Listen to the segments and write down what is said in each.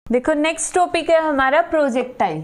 देखो next topic है हमारा प्रोजेक्टाइल।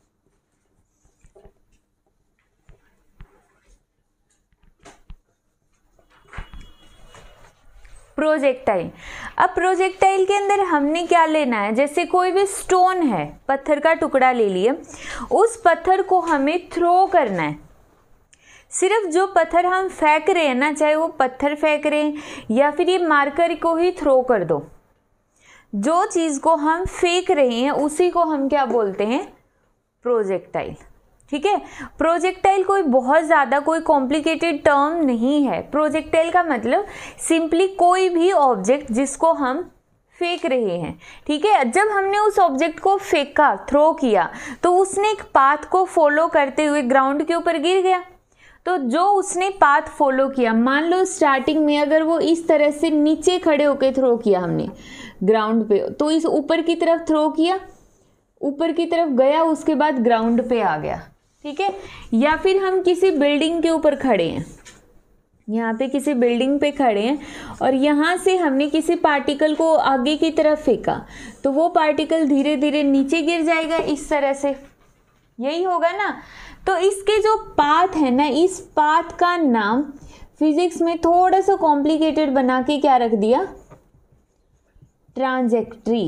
प्रोजेक्टाइल, अब प्रोजेक्टाइल के अंदर हमने क्या लेना है, जैसे कोई भी स्टोन है, पत्थर का टुकड़ा ले लिए, उस पत्थर को हमें थ्रो करना है। सिर्फ जो पत्थर हम फेंक रहे हैं ना, चाहे वो पत्थर फेंक रहे हैं या फिर ये मार्कर को ही थ्रो कर दो, जो चीज़ को हम फेंक रहे हैं उसी को हम क्या बोलते हैं, प्रोजेक्टाइल। ठीक है, प्रोजेक्टाइल कोई बहुत ज़्यादा कोई कॉम्प्लिकेटेड टर्म नहीं है। प्रोजेक्टाइल का मतलब सिंपली कोई भी ऑब्जेक्ट जिसको हम फेंक रहे हैं। ठीक है, जब हमने उस ऑब्जेक्ट को फेंका, थ्रो किया, तो उसने एक पाथ को फॉलो करते हुए ग्राउंड के ऊपर गिर गया। तो जो उसने पाथ फॉलो किया, मान लो स्टार्टिंग में अगर वो इस तरह से नीचे खड़े होकर थ्रो किया हमने ग्राउंड पे, तो इस ऊपर की तरफ थ्रो किया, ऊपर की तरफ गया, उसके बाद ग्राउंड पे आ गया। ठीक है, या फिर हम किसी बिल्डिंग के ऊपर खड़े हैं, यहाँ पे किसी बिल्डिंग पे खड़े हैं और यहाँ से हमने किसी पार्टिकल को आगे की तरफ फेंका, तो वो पार्टिकल धीरे धीरे नीचे गिर जाएगा इस तरह से, यही होगा ना। तो इसके जो पाथ है ना, इस पाथ का नाम फिजिक्स में थोड़ा सा कॉम्प्लिकेटेड बना के क्या रख दिया, ट्रांजेक्ट्री।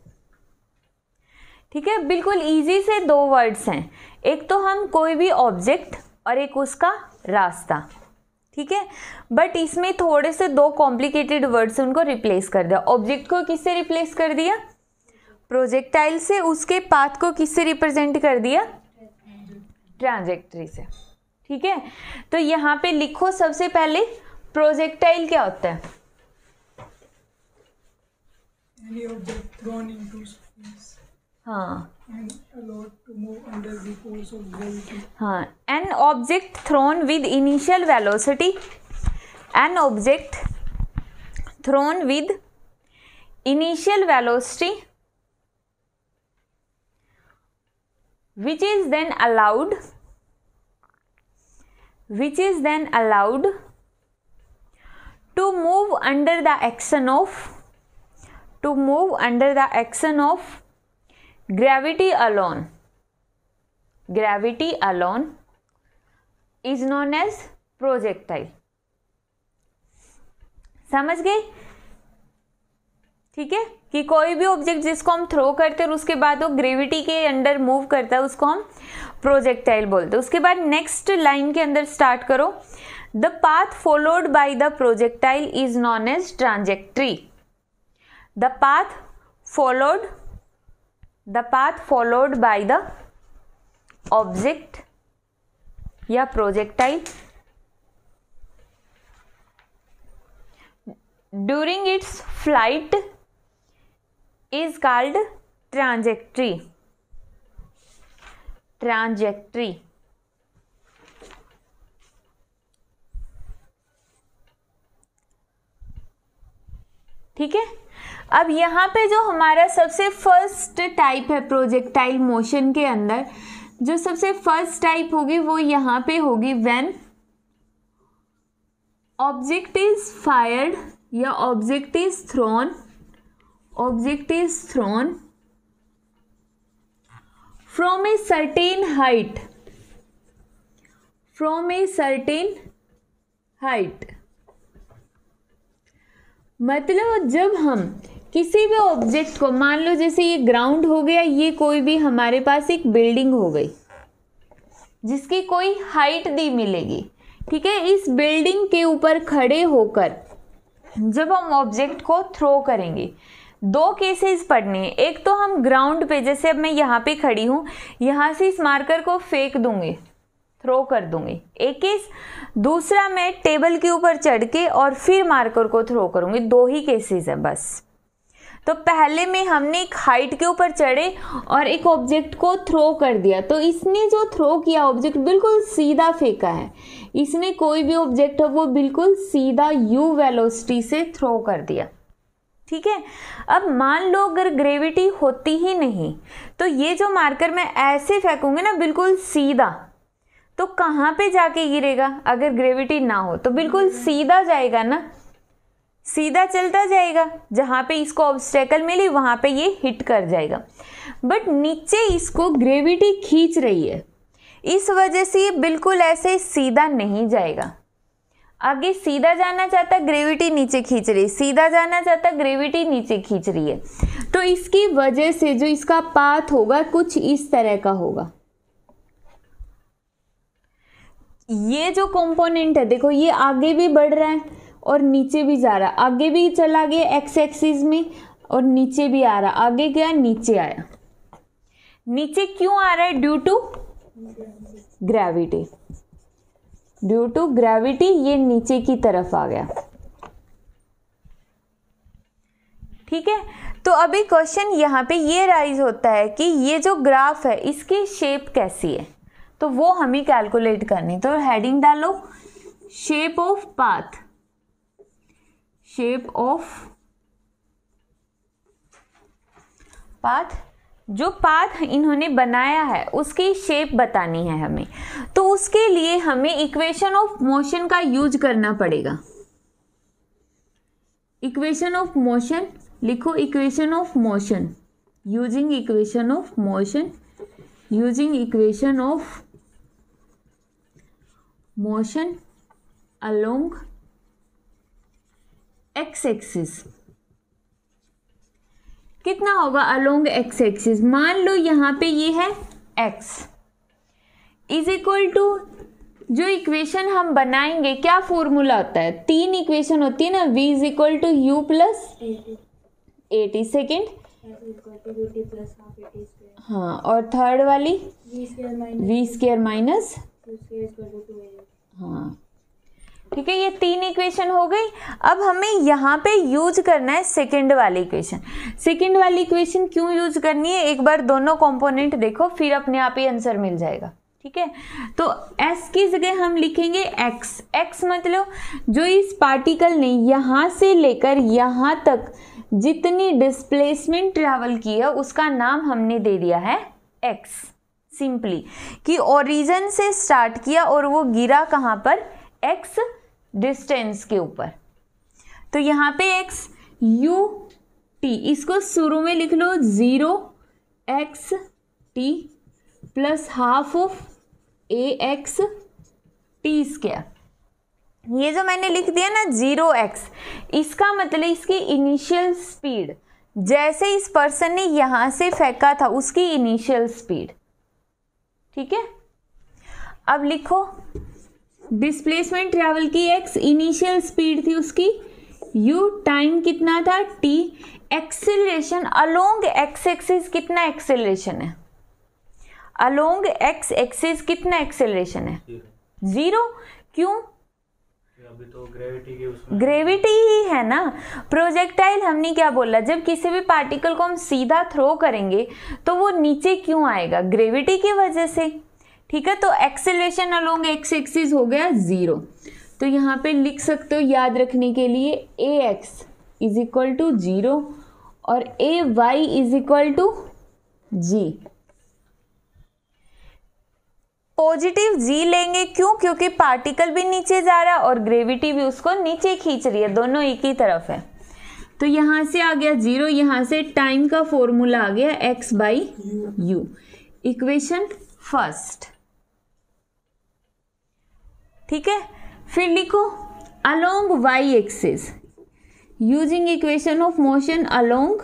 ठीक है, बिल्कुल इजी से दो वर्ड्स हैं, एक तो हम कोई भी ऑब्जेक्ट और एक उसका रास्ता। ठीक है, बट इसमें थोड़े से दो कॉम्प्लिकेटेड वर्ड्स उनको रिप्लेस कर दिया। ऑब्जेक्ट को किससे रिप्लेस कर दिया, प्रोजेक्टाइल से, उसके पाथ को किससे रिप्रेजेंट कर दिया, ट्रांजेक्ट्री से। ठीक है, तो यहाँ पे लिखो सबसे पहले प्रोजेक्टाइल क्या होता है। Any object thrown into space हाँ, and allowed to move under the force of gravity. हाँ, an object thrown with initial velocity, an object thrown with initial velocity which is then allowed to move under the action of gravity alone is known as projectile। समझ गए। ठीक है, कि कोई भी object जिसको हम थ्रो करते हैं और उसके बाद वो ग्रेविटी के अंडर मूव करता है, उसको हम प्रोजेक्टाइल बोलते हैं। उसके बाद नेक्स्ट लाइन के अंदर स्टार्ट करो, the path followed by the projectile is known as trajectory. The path followed by the object या projectile during its flight is called trajectory। ठीक है, अब यहाँ पे जो हमारा सबसे फर्स्ट टाइप है प्रोजेक्टाइल मोशन के अंदर, जो सबसे फर्स्ट टाइप होगी वो यहाँ पे होगी, व्हेन ऑब्जेक्ट इज फायर्ड या object is thrown from a certain height. मतलब जब हम किसी भी ऑब्जेक्ट को, मान लो जैसे ये ग्राउंड हो गया, ये कोई भी हमारे पास एक बिल्डिंग हो गई जिसकी कोई हाइट दी मिलेगी। ठीक है, इस बिल्डिंग के ऊपर खड़े होकर जब हम ऑब्जेक्ट को थ्रो करेंगे, दो केसेस पढ़ने हैं। एक तो हम ग्राउंड पे, जैसे अब मैं यहाँ पे खड़ी हूँ, यहाँ से इस मार्कर को फेंक दूंगी, थ्रो कर दूंगी, एक केस। दूसरा मैं टेबल के ऊपर चढ़ के और फिर मार्कर को थ्रो करूंगी, दो ही केसेस है बस। तो पहले में हमने एक हाइट के ऊपर चढ़े और एक ऑब्जेक्ट को थ्रो कर दिया, तो इसने जो थ्रो किया ऑब्जेक्ट बिल्कुल सीधा फेंका है, इसने कोई भी ऑब्जेक्ट है वो बिल्कुल सीधा u वेलोसिटी से थ्रो कर दिया। ठीक है, अब मान लो अगर ग्रेविटी होती ही नहीं, तो ये जो मार्कर मैं ऐसे फेंकूंगी ना बिल्कुल सीधा, तो कहाँ पे जाके गिरेगा, अगर ग्रेविटी ना हो तो बिल्कुल सीधा जाएगा ना, सीधा चलता जाएगा, जहाँ पे इसको ऑब्स्टेकल मिली वहाँ पे ये हिट कर जाएगा। बट नीचे इसको ग्रेविटी खींच रही है, इस वजह से ये बिल्कुल ऐसे सीधा नहीं जाएगा। आगे सीधा जाना चाहता, ग्रेविटी नीचे खींच रही, सीधा जाना चाहता, ग्रेविटी नीचे खींच रही है। तो इसकी वजह से जो इसका पाथ होगा कुछ इस तरह का होगा। ये जो कंपोनेंट है देखो, ये आगे भी बढ़ रहा है और नीचे भी जा रहा है, आगे भी चला गया एक्स एक्सिस में और नीचे भी आ रहा, आगे गया नीचे आया। नीचे क्यों आ रहा है? Due to gravity, due to gravity ये नीचे की तरफ आ गया। ठीक है, तो अभी क्वेश्चन यहाँ पे ये राइज होता है कि ये जो ग्राफ है इसकी शेप कैसी है, तो वो हमें कैलकुलेट करनी। तो हेडिंग डालो shape of path, shape of path. जो पाथ इन्होंने बनाया है उसकी शेप बतानी है हमें, तो उसके लिए हमें इक्वेशन ऑफ मोशन का यूज करना पड़ेगा। इक्वेशन ऑफ मोशन लिखो, equation of motion, using equation of motion, using equation of motion along x axis. कितना होगा अलोंग एक्स एक्सिस? मान लो यहाँ पे ये है x इज इक्वल टू, जो इक्वेशन हम बनाएंगे क्या फॉर्मूला होता है? 3 इक्वेशन होती है ना, v is equal to you plus 80 second, हाँ, और थर्ड वाली v स्क्वायर माइनस, हाँ ठीक है, ये 3 इक्वेशन हो गई। अब हमें यहाँ पे यूज करना है सेकंड वाली इक्वेशन। सेकंड वाली इक्वेशन क्यों यूज करनी है? एक बार दोनों कंपोनेंट देखो, फिर अपने आप ही आंसर मिल जाएगा। ठीक है, तो s की जगह हम लिखेंगे x। x मतलब जो इस पार्टिकल ने यहाँ से लेकर यहाँ तक जितनी डिस्प्लेसमेंट ट्रैवल की है उसका नाम हमने दे दिया है x। सिंपली कि ओरिजिन से स्टार्ट किया और वो गिरा कहाँ पर? x डिस्टेंस के ऊपर। तो यहाँ पे x u t, इसको शुरू में लिख लो 0x t plus half of ax t square. ये जो मैंने लिख दिया ना 0x, इसका मतलब इसकी इनिशियल स्पीड, जैसे इस पर्सन ने यहां से फेंका था उसकी इनिशियल स्पीड। ठीक है, अब लिखो डिस्प्लेसमेंट ट्रैवल की x, इनिशियल स्पीड थी उसकी u, टाइम कितना था t, acceleration along x axis कितना एक्सेलरेशन है? अलोंग x एक्सिस कितना एक्सेलरेशन है? 0। क्यों? अभी तो ग्रेविटी की उसमें ग्रेविटी ही है ना। प्रोजेक्टाइल हमने क्या बोला, जब किसी भी पार्टिकल को हम सीधा थ्रो करेंगे तो वो नीचे क्यों आएगा? ग्रेविटी की वजह से। ठीक है, तो एक्सेलरेशन अलोंग एक्स एक्सिस हो गया 0। तो यहाँ पे लिख सकते हो याद रखने के लिए ax इज इक्वल टू 0 और ay is equal to g। Positive g लेंगे, क्यों? क्योंकि पार्टिकल भी नीचे जा रहा है और ग्रेविटी भी उसको नीचे खींच रही है, दोनों एक ही तरफ है। तो यहाँ से आ गया 0, यहाँ से टाइम का फॉर्मूला आ गया x by u. Equation first. ठीक है, फिर लिखो along y axis, using equation of motion along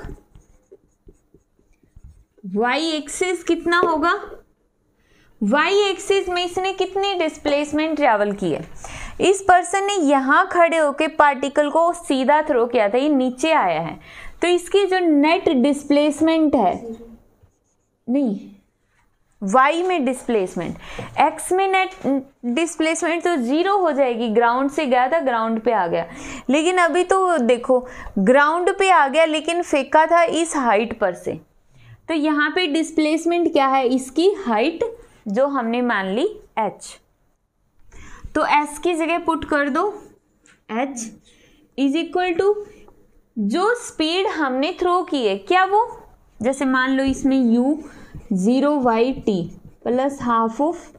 y axis कितना होगा? y एक्सिस में इसने कितनी डिस्प्लेसमेंट ट्रैवल की है? इस पर्सन ने यहाँ खड़े होके पार्टिकल को सीधा थ्रो किया था, ये नीचे आया है, तो इसकी जो नेट डिस्प्लेसमेंट है, नहीं y में डिस्प्लेसमेंट, x में नेट डिस्प्लेसमेंट तो 0 हो जाएगी। ग्राउंड से गया था, ग्राउंड पे आ गया, लेकिन अभी तो देखो ग्राउंड पे आ गया लेकिन फेंका था इस हाइट पर से, तो यहाँ पे डिस्प्लेसमेंट क्या है? इसकी हाइट जो हमने मान ली h। तो s की जगह पुट कर दो h इज इक्वल टू जो स्पीड हमने थ्रो की है, क्या वो? जैसे मान लो इसमें u 0y t plus half of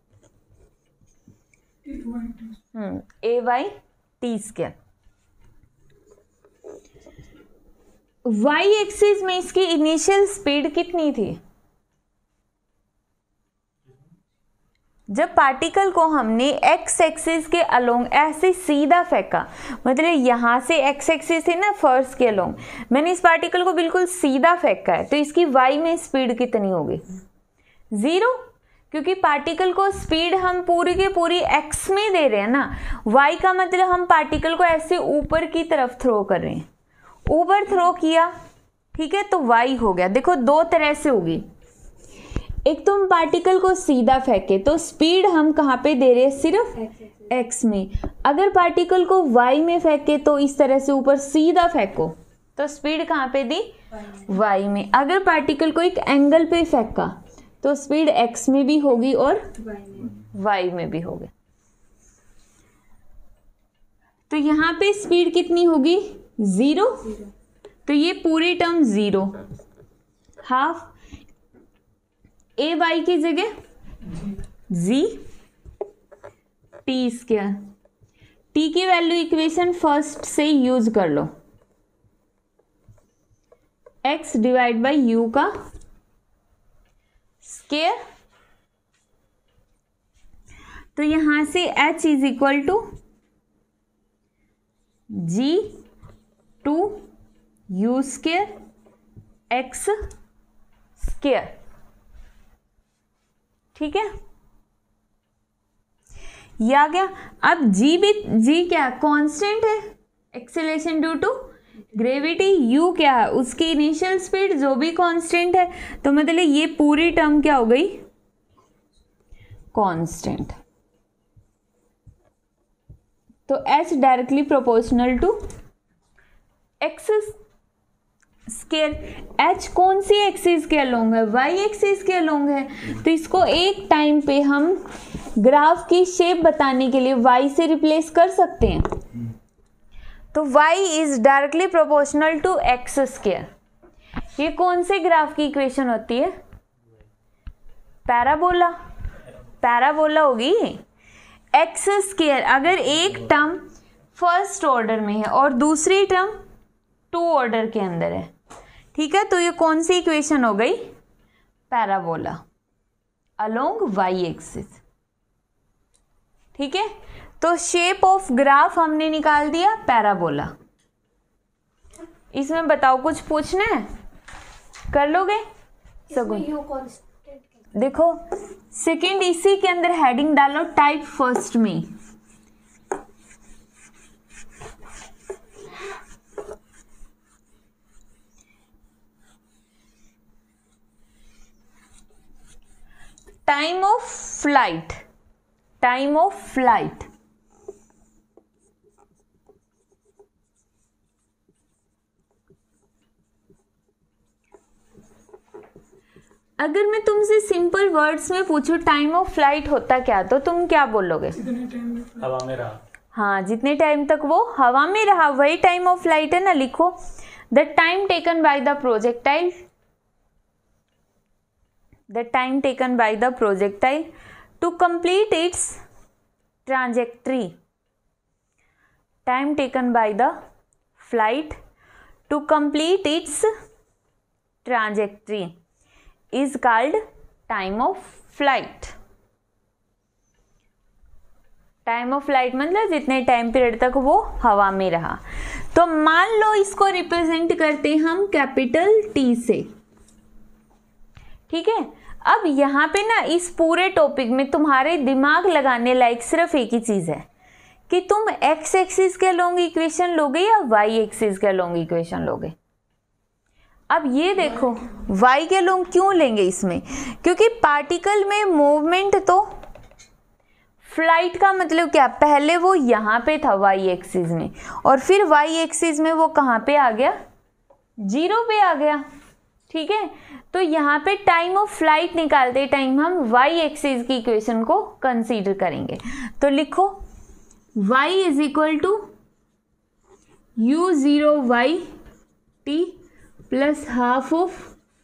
a y t square. Y axis में इसकी इनिशियल स्पीड कितनी थी? जब पार्टिकल को हमने एक्स एक्सिस के अलोंग ऐसे सीधा फेंका, मतलब यहां से एक्स एक्सिस है ना फर्स्ट के अलोंग, मैंने इस पार्टिकल को बिल्कुल सीधा फेंका है, तो इसकी वाई में स्पीड कितनी होगी? 0, क्योंकि पार्टिकल को स्पीड हम पूरी की पूरी एक्स में दे रहे हैं ना। वाई का मतलब हम पार्टिकल को ऐसे ऊपर की तरफ थ्रो कर रहे हैं, ऊपर थ्रो किया, ठीक है, तो वाई हो गया। देखो दो तरह से होगी, एक तो हम पार्टिकल को सीधा फेंके तो स्पीड हम कहाँ पे दे रहे हैं? सिर्फ एक्स में। अगर पार्टिकल को वाई में फेंके तो इस तरह से ऊपर सीधा फेंको तो स्पीड कहाँ पे दी? वाई में। अगर पार्टिकल को एक एंगल पे फेंका तो स्पीड एक्स में भी होगी और वाई में भी होगी। तो यहाँ पे स्पीड कितनी होगी? 0। तो ये पूरी टर्म 0, हाफ ए वाई की जगह जी टी स्क्वायर। टी की वैल्यू इक्वेशन फर्स्ट से यूज कर लो, x डिवाइड बाई यू का स्क्वायर। तो यहां से h is equal to g two u square x square, ठीक है, ये आ गया। अब जी क्या कांस्टेंट है, acceleration due to gravity. You क्या है? उसकी इनिशियल स्पीड जो भी कांस्टेंट है, तो मतलब ये पूरी टर्म क्या हो गई? कांस्टेंट। तो h directly proportional to x square. h कौन सी एक्सिस के अलोंग है? y एक्सिस के अलोंग है। तो इसको एक टाइम पे हम ग्राफ की शेप बताने के लिए y से रिप्लेस कर सकते हैं। तो y is directly proportional to x square. ये कौन से ग्राफ की इक्वेशन होती है? पैराबोला। पैराबोला होगी एक्स स्क्वायर। अगर एक टर्म फर्स्ट ऑर्डर में है और दूसरी टर्म 2 ऑर्डर के अंदर है, ठीक है, तो ये कौन सी इक्वेशन हो गई? पैराबोला अलोंग वाई एक्सिस, ठीक है। तो शेप ऑफ ग्राफ हमने निकाल दिया पैराबोला। इसमें बताओ कुछ पूछना है? कर लोगे? सगुन देखो सेकंड इसी के अंदर हेडिंग डालो टाइप फर्स्ट में। Time of flight, time of flight. अगर मैं तुमसे सिंपल वर्ड्स में पूछूं टाइम ऑफ फ्लाइट होता क्या, तो तुम क्या बोलोगे? हवा में रहा। हाँ, जितने टाइम तक वो हवा में रहा वही टाइम ऑफ फ्लाइट है ना। लिखो the time taken by the projectile, the time taken by the projectile to complete its trajectory, time taken by the flight to complete its trajectory is called time of flight. Time of flight मतलब जितने time period तक वो हवा में रहा। तो मान लो इसको रिप्रेजेंट करते हम कैपिटल टी से, ठीक है। अब यहाँ पे ना इस पूरे टॉपिक में तुम्हारे दिमाग लगाने लायक सिर्फ एक ही चीज है कि तुम एक्स एक्सिस के अलोंग इक्वेशन लोगे या वाई एक्सिस के अलोंग इक्वेशन लोगे। अब ये देखो वाई के अलोंग क्यों लेंगे इसमें, क्योंकि पार्टिकल में मूवमेंट, तो फ्लाइट का मतलब क्या, पहले वो यहाँ पे था वाई एक्सिस में और फिर वाई एक्सिस में वो कहाँ पे आ गया? 0 पे आ गया, ठीक है। तो यहाँ पे टाइम ऑफ फ्लाइट निकालते टाइम हम वाई एक्सिस की इक्वेशन को कंसीडर करेंगे। तो लिखो y is equal to u0 y t plus half of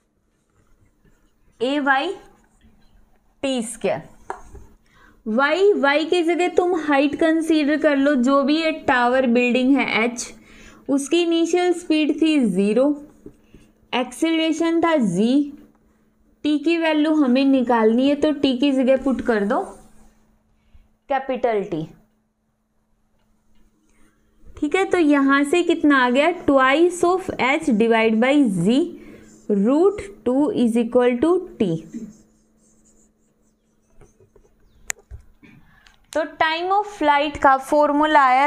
A Y T square. y की जगह तुम हाइट कंसीडर कर लो, जो भी ये टावर बिल्डिंग है h, उसकी इनिशियल स्पीड थी 0, एक्सीलरेशन था g, t की वैल्यू हमें निकालनी है तो t की जगह पुट कर दो कैपिटल T। ठीक है, तो यहां से कितना आ गया, twice of h divide by z √2 is equal to t। तो टाइम ऑफ फ्लाइट का फॉर्मूला आया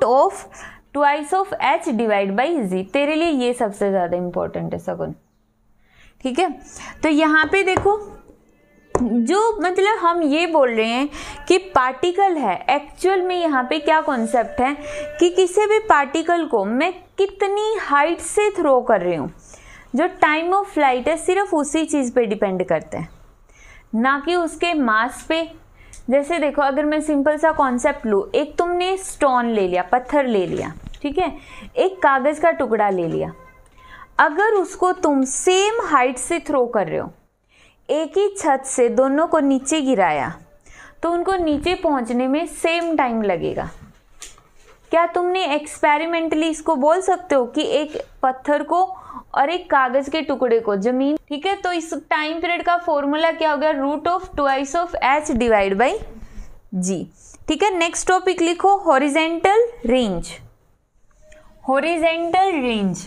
√2/h डिवाइड बाई z। तेरे लिए ये सबसे ज़्यादा इंपॉर्टेंट है सगुन। ठीक है, तो यहाँ पे देखो, जो मतलब हम ये बोल रहे हैं कि पार्टिकल है, एक्चुअल में यहाँ पे क्या कॉन्सेप्ट है कि किसी भी पार्टिकल को मैं कितनी हाइट से थ्रो कर रही हूँ, जो टाइम ऑफ फ्लाइट है सिर्फ उसी चीज़ पे डिपेंड करते हैं, ना कि उसके मास पे। जैसे देखो, अगर मैं सिंपल सा कॉन्सेप्ट लूँ, एक तुमने स्टोन ले लिया, पत्थर ले लिया, ठीक है, एक कागज़ का टुकड़ा ले लिया, अगर उसको तुम सेम हाइट से थ्रो कर रहे हो, एक ही छत से दोनों को नीचे गिराया, तो उनको नीचे पहुंचने में सेम टाइम लगेगा। क्या तुमने एक्सपेरिमेंटली इसको बोल सकते हो कि एक पत्थर को और एक कागज के टुकड़े को जमीन, ठीक है, तो इस टाइम पीरियड का फॉर्मूला क्या हो गया, √2/h डिवाइड बाई g। ठीक है, नेक्स्ट टॉपिक लिखो, horizontal range. Horizontal range,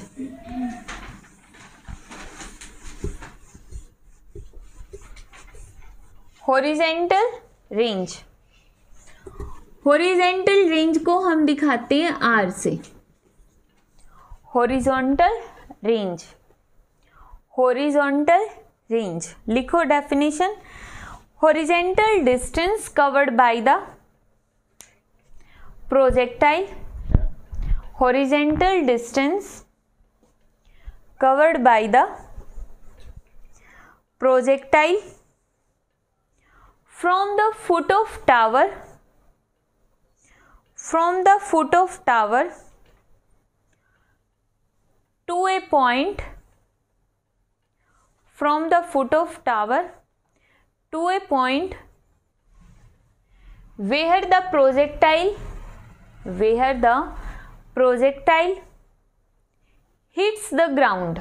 horizontal range, horizontal range को हम दिखाते हैं R से। हॉरिजॉन्टल रेंज, हॉरिजॉन्टल रेंज लिखो definition, horizontal distance covered by the projectile, horizontal distance covered by the projectile from the foot of tower, from the foot of tower to a point, from the foot of tower to a point where the projectile hits the ground,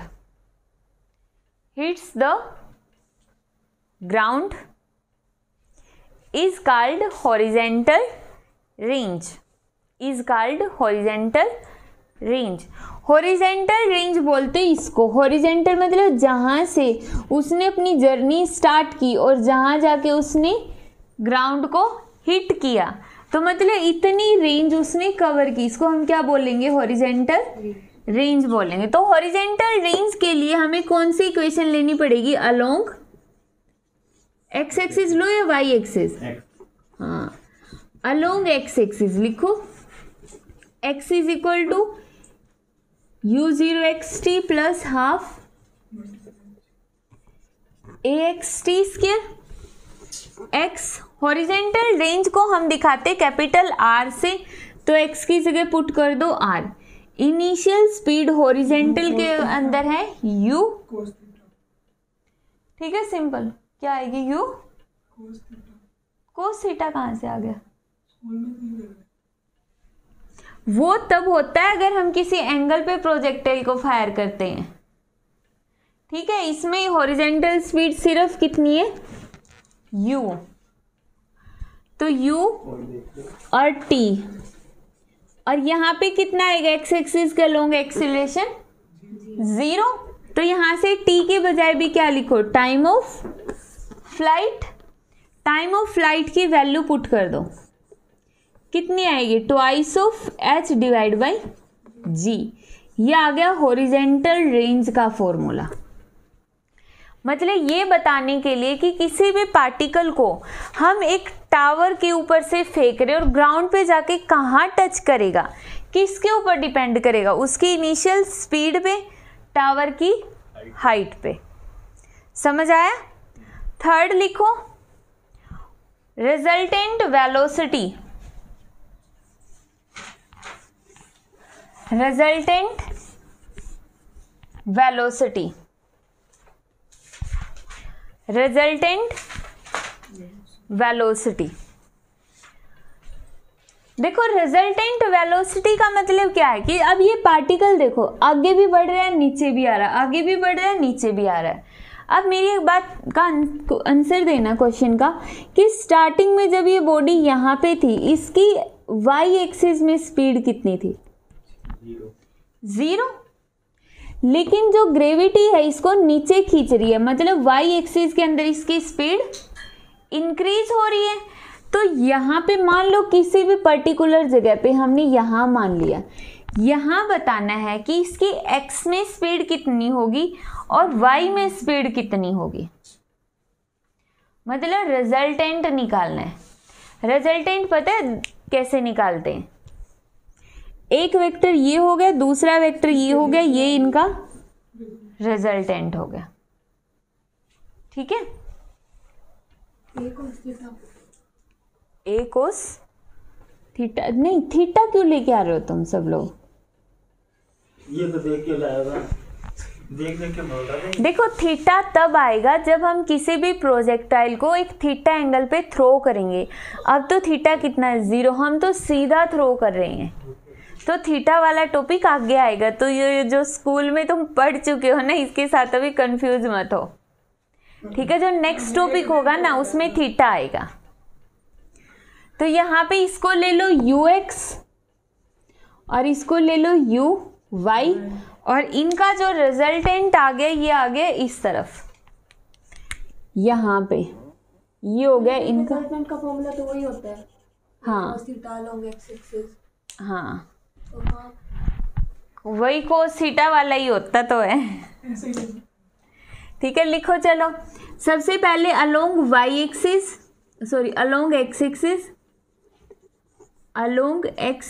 is called horizontal range, is called horizontal range। horizontal range बोलते हैं इसको। horizontal मतलब जहाँ से उसने अपनी journey start की और जहाँ जाके उसने ग्राउंड को हिट किया, तो मतलब इतनी रेंज उसने कवर की, इसको हम क्या बोलेंगे, horizontal रेंज बोलेंगे। तो horizontal रेंज के लिए हमें कौन सी इक्वेशन लेनी पड़ेगी, अलोंग एक्स एक्सिस लो या वाई एक्सिस, हाँ, अलोंग एक्स एक्सिस लिखो, x is equal to u0xt plus half axt²। x horizontal range को हम दिखाते कैपिटल R से, तो x की जगह पुट कर दो r। इनिशियल स्पीड हॉरिजेंटल के अंदर है u, ठीक है, सिंपल क्या आएगी, u कोस थीटा कहाँ से आ गया, वो तब होता है अगर हम किसी एंगल पे प्रोजेक्टाइल को फायर करते हैं। ठीक है, इसमें हॉरिजेंटल स्पीड सिर्फ कितनी है, u, तो u और t, और यहाँ पे कितना आएगा, एक्स एक्सिस का लॉन्ग एक्सीलरेशन 0, तो यहाँ से t के बजाय भी क्या लिखो, time of flight. Time of flight की वैल्यू पुट कर दो, कितनी आएगी, twice of h divide by g। ये आ गया हॉरिजेंटल रेंज का फॉर्मूला। मतलब ये बताने के लिए कि किसी भी पार्टिकल को हम एक टावर के ऊपर से फेंक रहे और ग्राउंड पे जाके कहाँ टच करेगा, किसके ऊपर डिपेंड करेगा, उसकी इनिशियल स्पीड पे, टावर की हाइट पे। समझ आया। थर्ड लिखो, resultant velocity, resultant velocity, resultant velocity. देखो रिजल्टेंट वेलोसिटी का मतलब क्या है कि अब ये पार्टिकल देखो आगे भी बढ़ रहा है नीचे भी आ रहा है, आगे भी बढ़ रहा है नीचे भी आ रहा है। अब मेरी एक बात का आंसर देना क्वेश्चन का कि स्टार्टिंग में जब ये बॉडी यहाँ पे थी इसकी वाई एक्सिस में स्पीड कितनी थी? 0। लेकिन जो ग्रेविटी है इसको नीचे खींच रही है, मतलब वाई एक्सिस के अंदर इसकी स्पीड इंक्रीज हो रही है। तो यहाँ पे मान लो किसी भी पर्टिकुलर जगह पे हमने यहाँ मान लिया, यहाँ बताना है कि इसकी x में स्पीड कितनी होगी और y में स्पीड कितनी होगी, मतलब रिजल्टेंट निकालना है। रिजल्टेंट पता है कैसे निकालते हैं? एक वेक्टर ये हो गया, दूसरा वेक्टर ये हो गया, ये इनका रिजल्टेंट हो गया। ठीक है, ए कोस थीटा नहीं, थीटा क्यों लेके आ रहे हो तुम सब लोग? ये तो देख के लाएगा, देख के बोल रहा है। देखो थीटा तब आएगा जब हम किसी भी प्रोजेक्टाइल को एक थीटा एंगल पे थ्रो करेंगे। अब तो थीटा कितना है? 0। हम तो सीधा थ्रो कर रहे हैं, तो थीटा वाला टॉपिक आगे आएगा। तो ये जो स्कूल में तुम पढ़ चुके हो ना, इसके साथ अभी कंफ्यूज मत हो। ठीक है, जो नेक्स्ट टॉपिक होगा ना उसमें थीटा आएगा। तो यहाँ पे इसको ले लो ux और इसको ले लो uy, और इनका जो रिजल्टेंट आ गया ये आ गया इस तरफ, यहाँ पे ये हो गया इनका। रिजल्टेंट का फॉर्मूला तो वही होता है। हाँ थीटा लॉन्ग x एक्सिस। हाँ, तो वही कोस थीटा वाला ही होता तो है। ऐसे ही है। ठीक है, लिखो चलो। सबसे पहले along Y axis, sorry along x axis, along x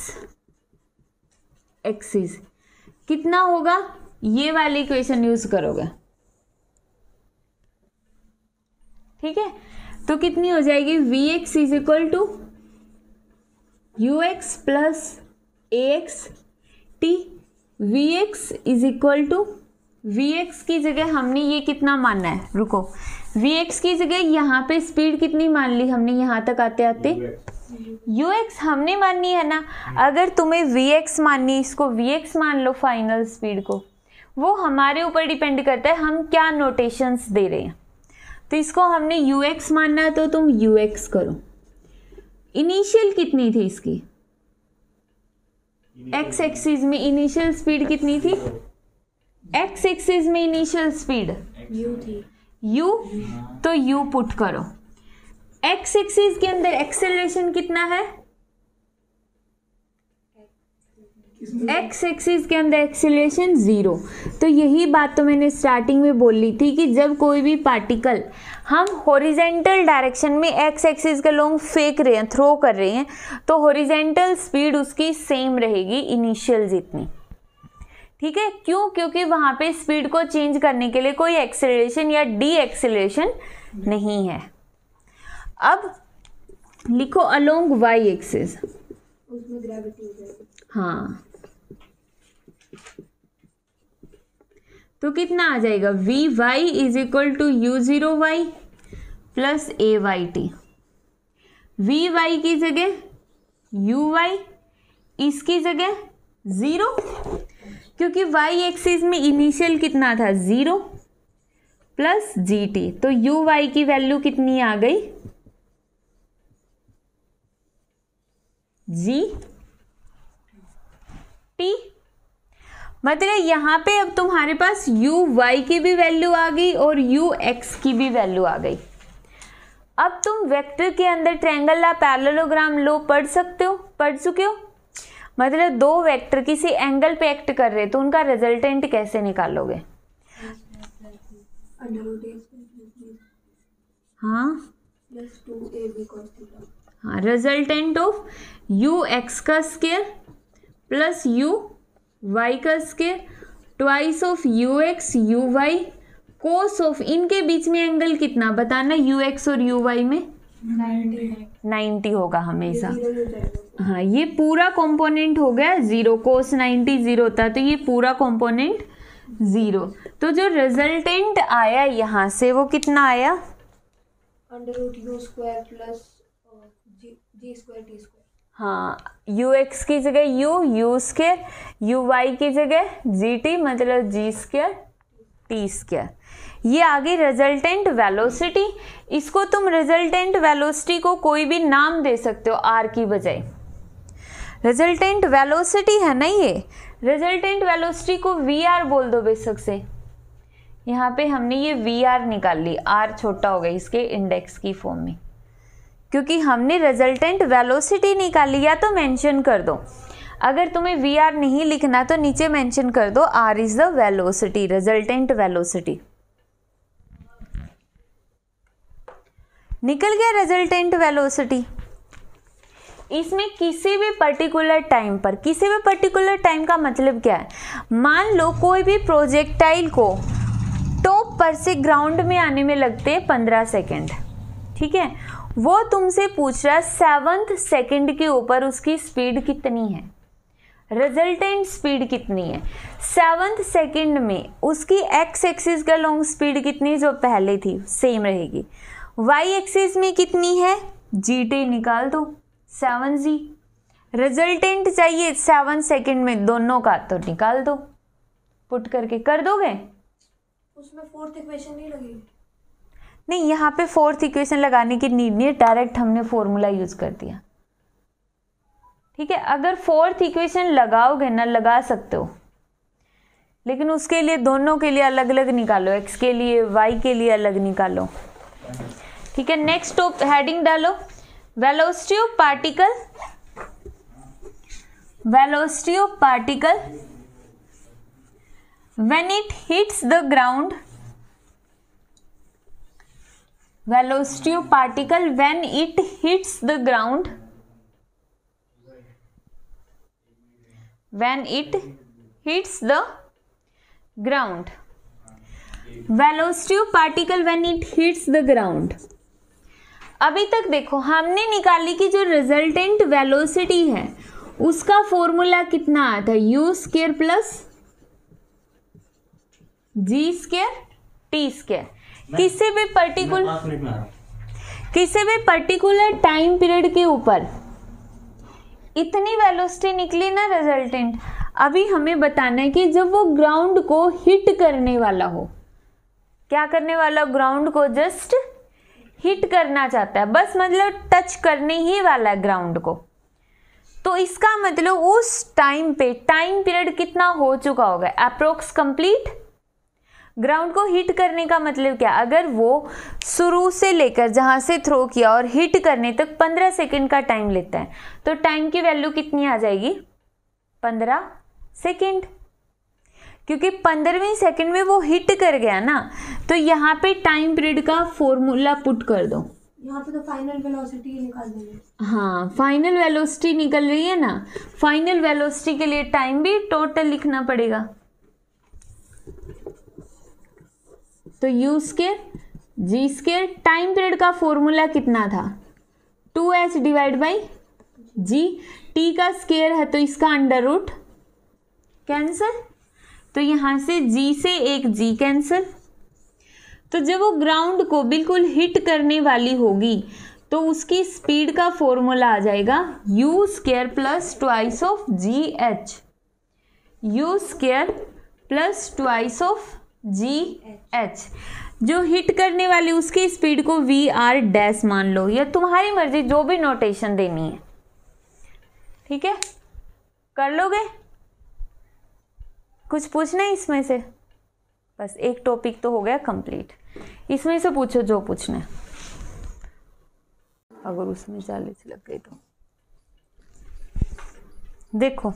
axis कितना होगा? ये वाली इक्वेशन यूज करोगे। ठीक है, तो कितनी हो जाएगी? V x is equal to u x plus a x t. V x is equal to, v x की जगह हमने ये कितना मानना है? रुको, वी एक्स की जगह यहाँ पे स्पीड कितनी मान ली हमने यहाँ तक आते आते? यू एक्स हमने माननी है ना। अगर तुम्हें वी एक्स माननी, इसको वी एक्स मान लो फाइनल स्पीड को, वो हमारे ऊपर डिपेंड करता है हम क्या नोटेशंस दे रहे हैं। तो इसको हमने यू एक्स मानना है तो तुम यू एक्स करो। इनिशियल कितनी थी इसकी? एक्स एक्सिस में इनिशियल स्पीड कितनी थी? एक्स एक्सिस में इनिशियल स्पीड u थी। u, तो u पुट करो। एक्स एक्सिस के अंदर एक्सेलरेशन कितना है? एक्स एक्सिस के अंदर एक्सेलरेशन 0। तो यही बात तो मैंने स्टार्टिंग में बोली थी कि जब कोई भी पार्टिकल हम हॉरिजेंटल डायरेक्शन में एक्स एक्सिस के लॉन्ग फेंक रहे हैं, थ्रो कर रहे हैं, तो हॉरिजेंटल स्पीड उसकी सेम रहेगी इनिशियल जितनी। ठीक है, क्यों? क्योंकि वहां पे स्पीड को चेंज करने के लिए कोई एक्सेलरेशन या डी एक्सेलरेशन नहीं है। अब लिखो अलोंग वाई एक्सिस, उसमें ग्रेविटी हो जाएगी। हाँ, तो कितना आ जाएगा? V y is equal to u zero y plus a Y t. V y की जगह यू वाई, इसकी जगह 0, क्योंकि वाई एक्सिस में इनिशियल कितना था? 0 प्लस जी टी। तो यू वाई की वैल्यू कितनी आ गई? G t. मतलब यहां पे अब तुम्हारे पास यू वाई की भी वैल्यू आ गई और यू एक्स की भी वैल्यू आ गई। अब तुम वेक्टर के अंदर ट्रायंगल या पैरेललोग्राम लो पढ़ सकते हो, पढ़ चुके हो। मतलब दो वेक्टर किसी एंगल पे एक्ट कर रहे तो उनका रिजल्टेंट कैसे निकालोगे? हाँ हाँ, रिजल्टेंट ऑफ यू एक्स का स्क्वायर प्लस यू वाई का square twice of you x you Y cos of, इनके बीच में एंगल कितना बताना? यू एक्स और यू वाई में 90 होगा हमेशा। हाँ, ये पूरा कंपोनेंट हो गया 0, कोस 90 0 था, तो ये पूरा कंपोनेंट 0। तो जो रिजल्टेंट आया यहाँ से वो कितना आया? Under root u square plus g square t square. हाँ, यू एक्स की जगह यू स्क्वायर, यू वाई की जगह जी टी, मतलब जी स्क्वायर टी स्क्वायर। ये आ गई रिजल्टेंट वेलोसिटी। इसको तुम रिजल्टेंट वेलोसिटी को कोई भी नाम दे सकते हो आर की बजाय। रिजल्टेंट वेलोसिटी है ना ये, रिजल्टेंट वेलोसिटी को वी आर बोल दो बेशक से। यहाँ पे हमने ये वी आर निकाल ली, आर छोटा हो गया इसके इंडेक्स की फॉर्म में, क्योंकि हमने रिजल्टेंट वेलोसिटी निकाली। या तो मेंशन कर दो, अगर तुम्हें वी आर नहीं लिखना तो नीचे मेंशन कर दो r is the velocity, resultant velocity. निकल गया रिजल्टेंट वेलोसिटी। इसमें किसी भी पर्टिकुलर टाइम पर, किसी भी पर्टिकुलर टाइम का मतलब क्या है, मान लो कोई भी प्रोजेक्टाइल को टॉप पर से ग्राउंड में आने में लगते हैं 15 सेकेंड, ठीक है। वो तुमसे पूछ रहा है 7th सेकेंड के ऊपर उसकी स्पीड कितनी है, रिजल्टेंट स्पीड कितनी है। 7th सेकेंड में उसकी एक्स एक्सिस का लॉन्ग स्पीड कितनी जो पहले थी सेम रहेगी, वाई एक्सिस में कितनी है जी टी निकाल दो 7g। रिजल्टेंट चाहिए 7 सेकेंड में दोनों का, तो निकाल दो, पुट करके कर दोगे। उसमें फोर्थ इक्वेशन नहीं लगेगी? नहीं, यहाँ पे फोर्थ इक्वेशन लगाने की नीड नहीं है, डायरेक्ट हमने फॉर्मूला यूज कर दिया, ठीक है। अगर फोर्थ इक्वेशन लगाओगे ना, लगा सकते हो, लेकिन उसके लिए दोनों के लिए अलग अलग निकालो, एक्स के लिए वाई के लिए अलग निकालो, ठीक है। नेक्स्ट हेडिंग डालो, velocity of particle, velocity of particle when it hits the ground, velocity of particle when it hits the ground, when it hits the ground, velocity of particle when it hits the ground। अभी तक देखो हमने निकाली कि जो resultant velocity है उसका formula कितना आया था, u square plus g square t square. किसी भी पर्टिकुलर टाइम पीरियड के ऊपर इतनी वेलोसिटी निकली ना रिजल्टेंट। अभी हमें बताना है कि जब वो ग्राउंड को हिट करने वाला हो, क्या करने वाला, ग्राउंड को जस्ट हिट करना चाहता है, बस मतलब टच करने ही वाला है ग्राउंड को, तो इसका मतलब उस टाइम पे टाइम पीरियड कितना हो चुका होगा, अप्रोक्स कंप्लीट। ग्राउंड को हिट करने का मतलब क्या, अगर वो शुरू से लेकर जहां से थ्रो किया और हिट करने तक 15 सेकेंड का टाइम लेता है, तो टाइम की वैल्यू कितनी आ जाएगी, 15 सेकेंड, क्योंकि 15वीं सेकेंड में वो हिट कर गया ना। तो यहाँ पे टाइम पीरियड का फॉर्मूला पुट कर दो, यहाँ पे तो फाइनल वेलोसिटी निकाल देंगे। हाँ, फाइनल वेलोसिटी निकल रही है ना, फाइनल वेलोसिटी के लिए टाइम भी टोटल लिखना पड़ेगा। तो u square g square, time period का फॉर्मूला कितना था, 2h divide by g, T का स्क्वायर है तो इसका अंडर रूट कैंसिल, तो यहां से जी से एक जी कैंसिल। तो जब वो ग्राउंड को बिल्कुल हिट करने वाली होगी तो उसकी स्पीड का फॉर्मूला आ जाएगा u square plus twice of g h, u square plus twice of g h. जो हिट करने वाली उसकी स्पीड को वी आर डैश मान लो, या तुम्हारी मर्जी जो भी नोटेशन देनी है, ठीक है, कर लोगे। कुछ पूछना है इसमें से, बस एक टॉपिक तो हो गया कंप्लीट, इसमें से पूछो जो पूछना है, अगर उसमें 40 लग गई तो। देखो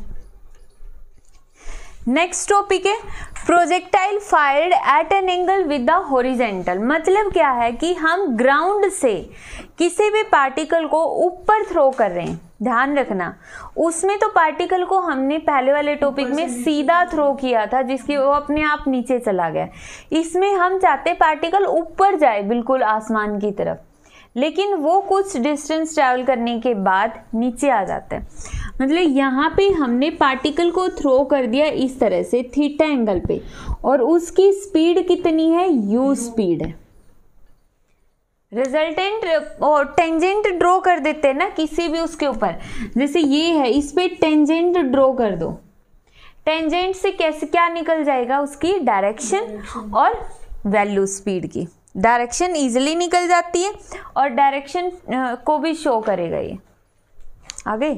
नेक्स्ट टॉपिक है projectile fired at an angle with the horizontal. मतलब क्या है कि हम ग्राउंड से किसी भी पार्टिकल को ऊपर थ्रो कर रहे हैं, ध्यान रखना। उसमें तो पार्टिकल को हमने पहले वाले टॉपिक में सीधा थ्रो किया था जिसकी वो अपने आप नीचे चला गया। इसमें हम चाहते पार्टिकल ऊपर जाए बिल्कुल आसमान की तरफ, लेकिन वो कुछ डिस्टेंस ट्रैवल करने के बाद नीचे आ जाता है। मतलब यहाँ पे हमने पार्टिकल को थ्रो कर दिया इस तरह से थीटा एंगल पे, और उसकी स्पीड कितनी है, यू स्पीड है। रिजल्टेंट और टेंजेंट ड्रॉ कर देते हैं ना किसी भी उसके ऊपर, जैसे ये है इस पे टेंजेंट ड्रॉ कर दो, टेंजेंट से कैसे क्या निकल जाएगा, उसकी डायरेक्शन और वैल्यू स्पीड की डायरेक्शन इजीली निकल जाती है और डायरेक्शन को भी शो करेगा ये। आगे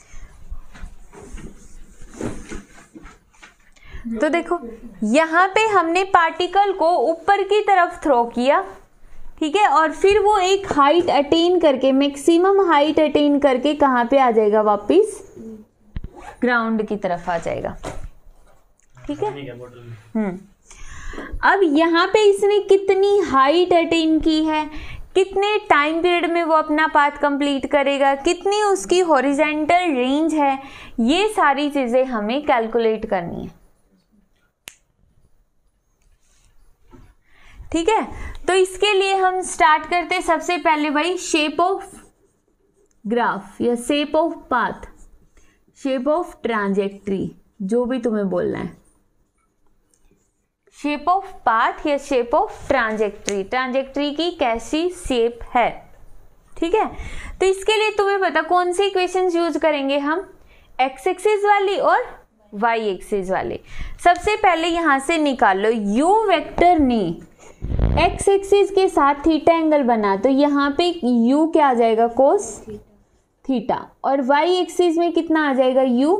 तो देखो यहाँ पे हमने पार्टिकल को ऊपर की तरफ थ्रो किया, ठीक है, और फिर वो एक हाइट अटेन करके, मैक्सिमम हाइट अटेन करके कहाँ पे आ जाएगा, वापिस ग्राउंड की तरफ आ जाएगा, ठीक है। अब यहाँ पे इसने कितनी हाइट अटेन की है, कितने टाइम पीरियड में वो अपना पाथ कंप्लीट करेगा, कितनी उसकी हॉरिजॉन्टल रेंज है, ये सारी चीजें हमें कैलकुलेट करनी है, ठीक है। तो इसके लिए हम स्टार्ट करते हैं सबसे पहले भाई शेप ऑफ ग्राफ या shape of path, shape of trajectory, जो भी तुम्हें बोलना है, शेप ऑफ पाथ या शेप ऑफ ट्रांजेक्ट्री, ट्रांजेक्ट्री की कैसी शेप है, ठीक है। तो इसके लिए तुम्हें पता कौन सी इक्वेशंस यूज करेंगे हम, एक्स एक्सिस वाली और वाई एक्सिस वाली। सबसे पहले यहां से निकाल लो, यू वेक्टर ने एक्स एक्सिस के साथ थीटा एंगल बना, तो यहाँ पे यू क्या आ जाएगा, कोस थीटा, और वाई एक्सिस में कितना आ जाएगा, u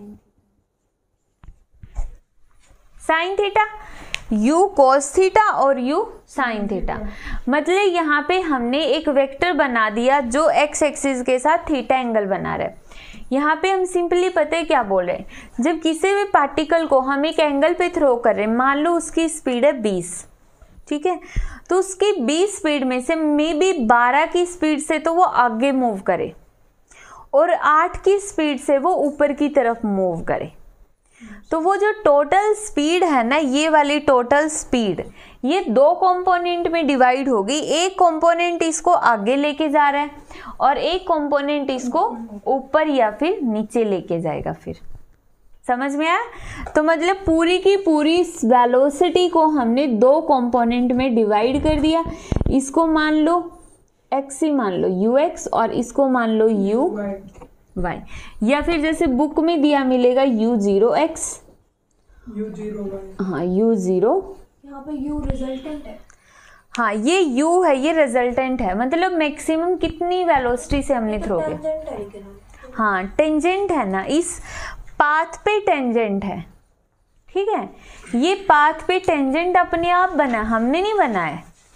sine theta, u cos theta और यू साइन थीटा। मतलब यहाँ पे हमने एक वेक्टर बना दिया जो एक्स एक्सिस के साथ थीटा एंगल बना रहा है। यहाँ पे हम सिंपली पता है क्या बोल रहे हैं, जब किसी भी पार्टिकल को हम एक एंगल पे थ्रो कर रहे हैं, मान लो उसकी स्पीड है 20, ठीक है, तो उसकी 20 स्पीड में से मे बी 12 की स्पीड से तो वो आगे मूव करे और 8 की स्पीड से वो ऊपर की तरफ मूव करे, तो वो जो टोटल स्पीड है ना, ये वाली टोटल स्पीड ये दो कंपोनेंट में डिवाइड होगी। एक कंपोनेंट इसको आगे लेके जा रहा है और एक कंपोनेंट इसको ऊपर या फिर नीचे लेके जाएगा। फिर समझ में आया? तो मतलब पूरी की पूरी वेलोसिटी को हमने दो कंपोनेंट में डिवाइड कर दिया। इसको मान लो x ही मान लो ux और इसको मान लो y, या फिर जैसे बुक में दिया मिलेगा u0x, u0y, हाँ u0, यहाँ पे u रिजल्टेंट है। हाँ ये u है, ये रिजल्टेंट है, मतलब मैक्सिमम कितनी वेलोसिटी से हमने थ्रो किया। हाँ टेंजेंट है ना, इस पाथ पे टेंजेंट है, ठीक है, ये पाथ पे टेंजेंट अपने आप बना, हमने नहीं बनाया,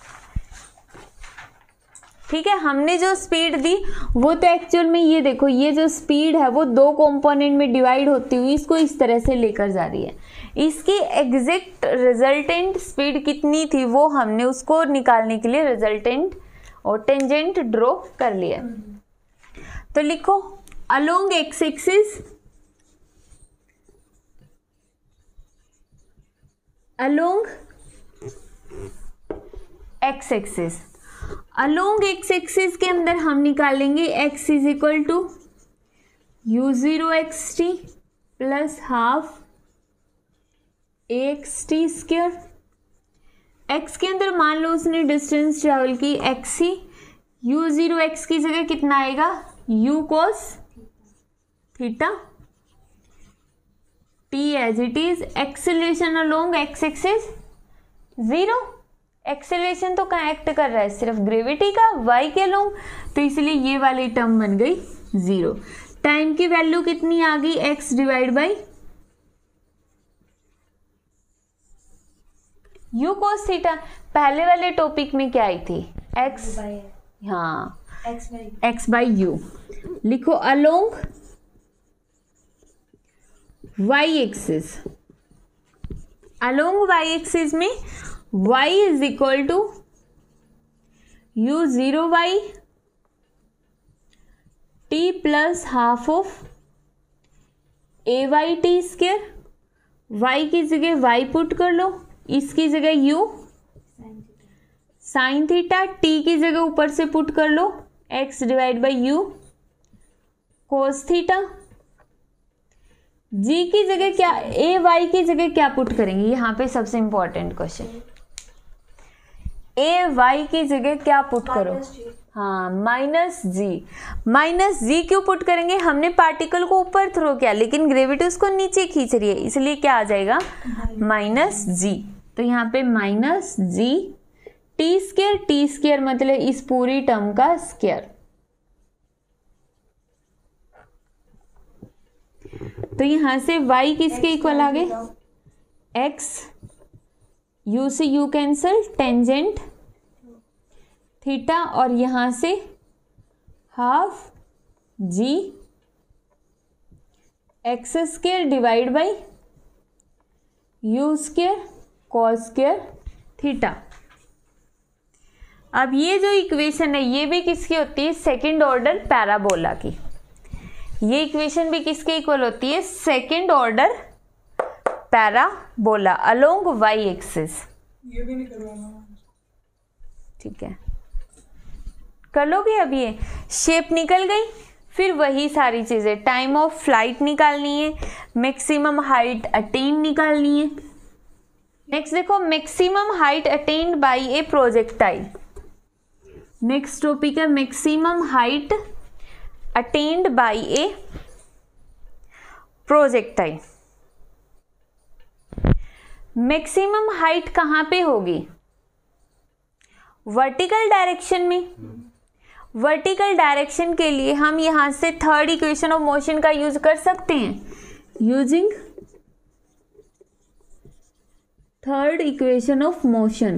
ठीक है। हमने जो स्पीड दी वो तो एक्चुअल में ये देखो, ये जो स्पीड है वो दो कंपोनेंट में डिवाइड होती हुई इसको इस तरह से लेकर जा रही है। इसकी एग्जैक्ट रिजल्टेंट स्पीड कितनी थी वो हमने उसको निकालने के लिए रिजल्टेंट और टेंजेंट ड्रॉ कर लिया। तो लिखो along x axis, along x axis, along x axis के अंदर हम निकालेंगे x is equal to u0xt plus half axt square. x के अंदर मान लो उसने डिस्टेंस ट्रेवल की x ही, u0x की जगह कितना आएगा u cos theta, t as it is, acceleration along x axis 0, acceleration तो कहाँ एक्ट कर रहा है, सिर्फ ग्रेविटी का y के अलोंग, तो इसलिए ये वाली टर्म बन गई 0। टाइम की वैल्यू कितनी आ गई, x divide by u cos theta. पहले वाले टॉपिक में क्या आई थी, x, हाँ x बाई u। लिखो along y axis, along y axis में y is equal to u0y t plus half of ay t square. y की जगह y पुट कर लो, इसकी जगह u साइन थीटा, t की जगह ऊपर से पुट कर लो x divide by u cos theta. g की जगह क्या, ay की जगह क्या पुट करेंगे, यहाँ पे सबसे इंपॉर्टेंट क्वेश्चन, ए वाई की जगह क्या पुट करो? -g। हाँ, माइनस जी क्यों पुट करेंगे? हमने पार्टिकल को ऊपर थ्रो किया लेकिन ग्रेविटी उसको नीचे खींच रही है, इसलिए क्या आ जाएगा? -g। तो यहाँ पे -g टी स्क्वायर मतलब इस पूरी टर्म का स्क्वायर। तो यहां से y किसके इक्वल आ गए? x, u से u कैंसल, टेंजेंट थीटा, और यहां से half g x square divide by u square cos square theta. अब ये जो इक्वेशन है ये भी किसकी होती है? सेकंड ऑर्डर पैराबोला की। ये इक्वेशन भी किसके इक्वल होती है? Second order parabola along Y axis. ये भी नहीं करवाना। ठीक है, कर लोगे? अब ये शेप निकल गई, फिर वही सारी चीजें, टाइम ऑफ फ्लाइट निकालनी है, मैक्सिमम हाइट अटेन निकालनी है। नेक्स्ट देखो, maximum height attained by a projectile. Next topic है maximum height attained by a projectile. Maximum height कहां पे होगी? वर्टिकल डायरेक्शन में। वर्टिकल डायरेक्शन के लिए हम यहां से थर्ड इक्वेशन ऑफ मोशन का यूज कर सकते हैं। Using third equation of motion,